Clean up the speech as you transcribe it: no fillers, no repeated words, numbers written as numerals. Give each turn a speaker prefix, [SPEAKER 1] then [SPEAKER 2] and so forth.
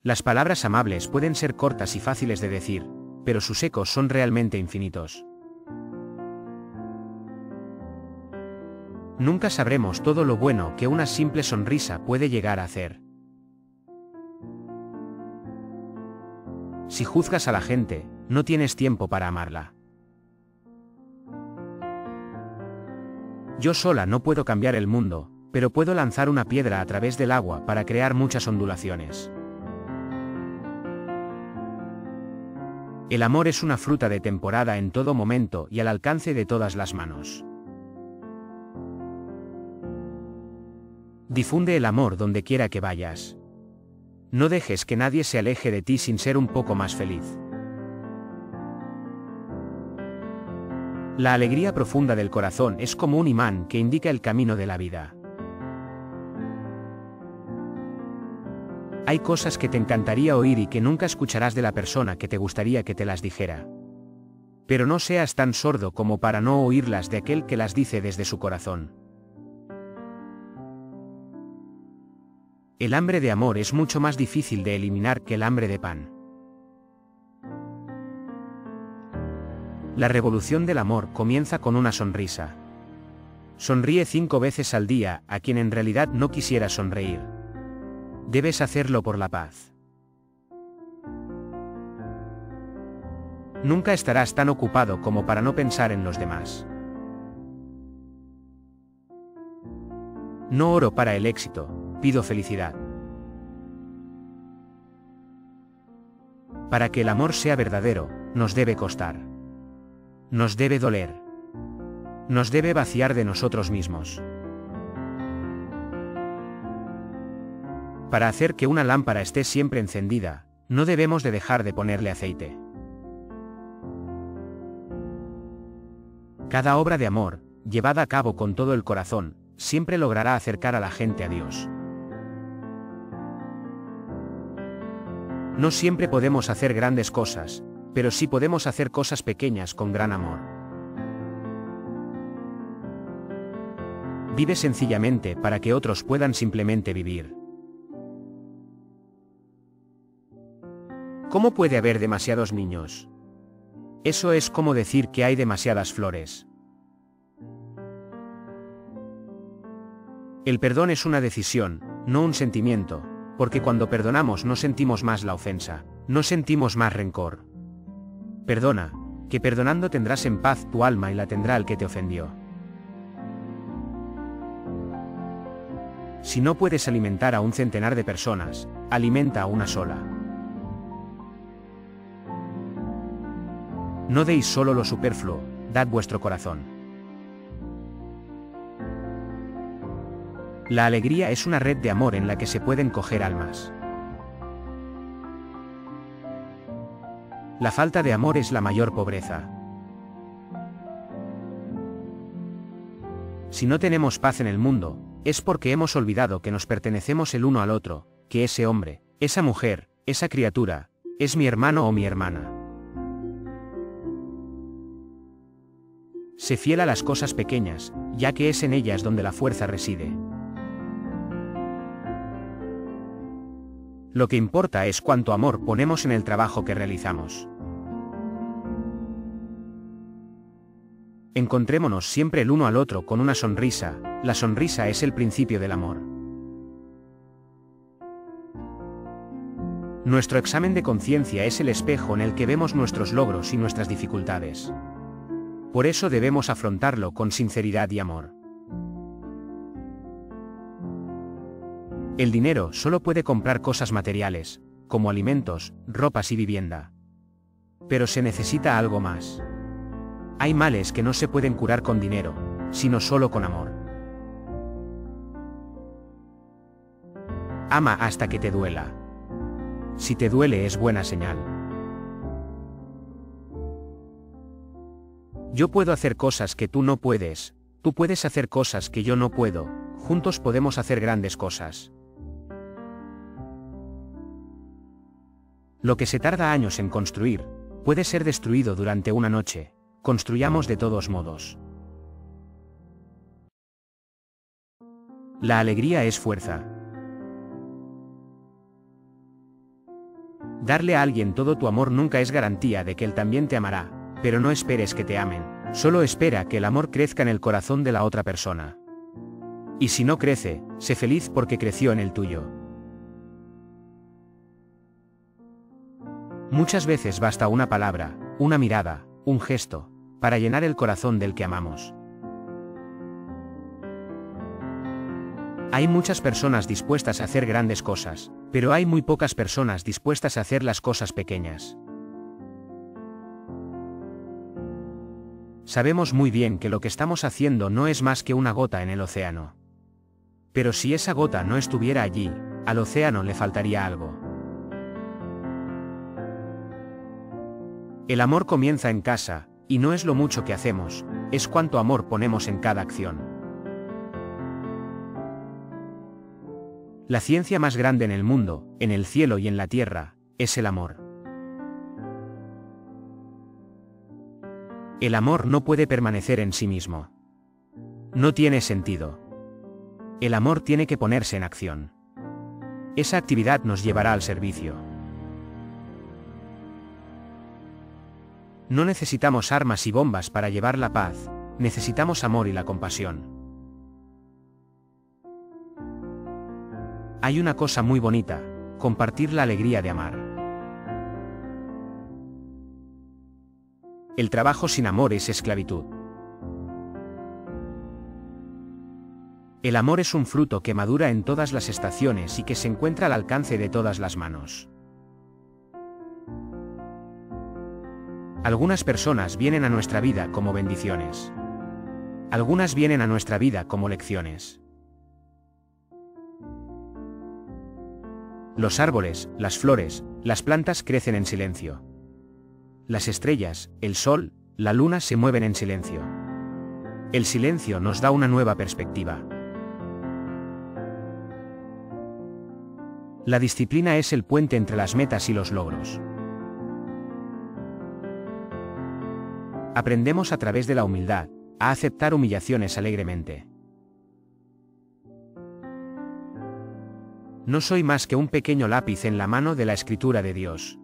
[SPEAKER 1] Las palabras amables pueden ser cortas y fáciles de decir, pero sus ecos son realmente infinitos. Nunca sabremos todo lo bueno que una simple sonrisa puede llegar a hacer. Si juzgas a la gente, no tienes tiempo para amarla. Yo sola no puedo cambiar el mundo, pero puedo lanzar una piedra a través del agua para crear muchas ondulaciones. El amor es una fruta de temporada en todo momento y al alcance de todas las manos. Difunde el amor donde quiera que vayas. No dejes que nadie se aleje de ti sin ser un poco más feliz. La alegría profunda del corazón es como un imán que indica el camino de la vida. Hay cosas que te encantaría oír y que nunca escucharás de la persona que te gustaría que te las dijera. Pero no seas tan sordo como para no oírlas de aquel que las dice desde su corazón. El hambre de amor es mucho más difícil de eliminar que el hambre de pan. La revolución del amor comienza con una sonrisa. Sonríe 5 veces al día a quien en realidad no quisiera sonreír. Debes hacerlo por la paz. Nunca estarás tan ocupado como para no pensar en los demás. No oro para el éxito, pido felicidad. Para que el amor sea verdadero, nos debe costar. Nos debe doler. Nos debe vaciar de nosotros mismos. Para hacer que una lámpara esté siempre encendida, no debemos de dejar de ponerle aceite. Cada obra de amor, llevada a cabo con todo el corazón, siempre logrará acercar a la gente a Dios. No siempre podemos hacer grandes cosas, pero sí podemos hacer cosas pequeñas con gran amor. Vive sencillamente para que otros puedan simplemente vivir. ¿Cómo puede haber demasiados niños? Eso es como decir que hay demasiadas flores. El perdón es una decisión, no un sentimiento, porque cuando perdonamos no sentimos más la ofensa, no sentimos más rencor. Perdona, que perdonando tendrás en paz tu alma y la tendrá el que te ofendió. Si no puedes alimentar a un centenar de personas, alimenta a una sola. No deis solo lo superfluo, dad vuestro corazón. La alegría es una red de amor en la que se pueden coger almas. La falta de amor es la mayor pobreza. Si no tenemos paz en el mundo, es porque hemos olvidado que nos pertenecemos el uno al otro, que ese hombre, esa mujer, esa criatura, es mi hermano o mi hermana. Sé fiel a las cosas pequeñas, ya que es en ellas donde la fuerza reside. Lo que importa es cuánto amor ponemos en el trabajo que realizamos. Encontrémonos siempre el uno al otro con una sonrisa, la sonrisa es el principio del amor. Nuestro examen de conciencia es el espejo en el que vemos nuestros logros y nuestras dificultades. Por eso debemos afrontarlo con sinceridad y amor. El dinero solo puede comprar cosas materiales, como alimentos, ropas y vivienda. Pero se necesita algo más. Hay males que no se pueden curar con dinero, sino solo con amor. Ama hasta que te duela. Si te duele es buena señal. Yo puedo hacer cosas que tú no puedes, tú puedes hacer cosas que yo no puedo, juntos podemos hacer grandes cosas. Lo que se tarda años en construir, puede ser destruido durante una noche. Construyamos de todos modos. La alegría es fuerza. Darle a alguien todo tu amor nunca es garantía de que él también te amará, pero no esperes que te amen, solo espera que el amor crezca en el corazón de la otra persona. Y si no crece, sé feliz porque creció en el tuyo. Muchas veces basta una palabra, una mirada, un gesto, para llenar el corazón del que amamos. Hay muchas personas dispuestas a hacer grandes cosas, pero hay muy pocas personas dispuestas a hacer las cosas pequeñas. Sabemos muy bien que lo que estamos haciendo no es más que una gota en el océano. Pero si esa gota no estuviera allí, al océano le faltaría algo. El amor comienza en casa, y no es lo mucho que hacemos, es cuánto amor ponemos en cada acción. La ciencia más grande en el mundo, en el cielo y en la tierra, es el amor. El amor no puede permanecer en sí mismo. No tiene sentido. El amor tiene que ponerse en acción. Esa actividad nos llevará al servicio. No necesitamos armas y bombas para llevar la paz, necesitamos amor y la compasión. Hay una cosa muy bonita, compartir la alegría de amar. El trabajo sin amor es esclavitud. El amor es un fruto que madura en todas las estaciones y que se encuentra al alcance de todas las manos. Algunas personas vienen a nuestra vida como bendiciones. Algunas vienen a nuestra vida como lecciones. Los árboles, las flores, las plantas crecen en silencio. Las estrellas, el sol, la luna se mueven en silencio. El silencio nos da una nueva perspectiva. La disciplina es el puente entre las metas y los logros. Aprendemos a través de la humildad, a aceptar humillaciones alegremente. No soy más que un pequeño lápiz en la mano de la escritura de Dios.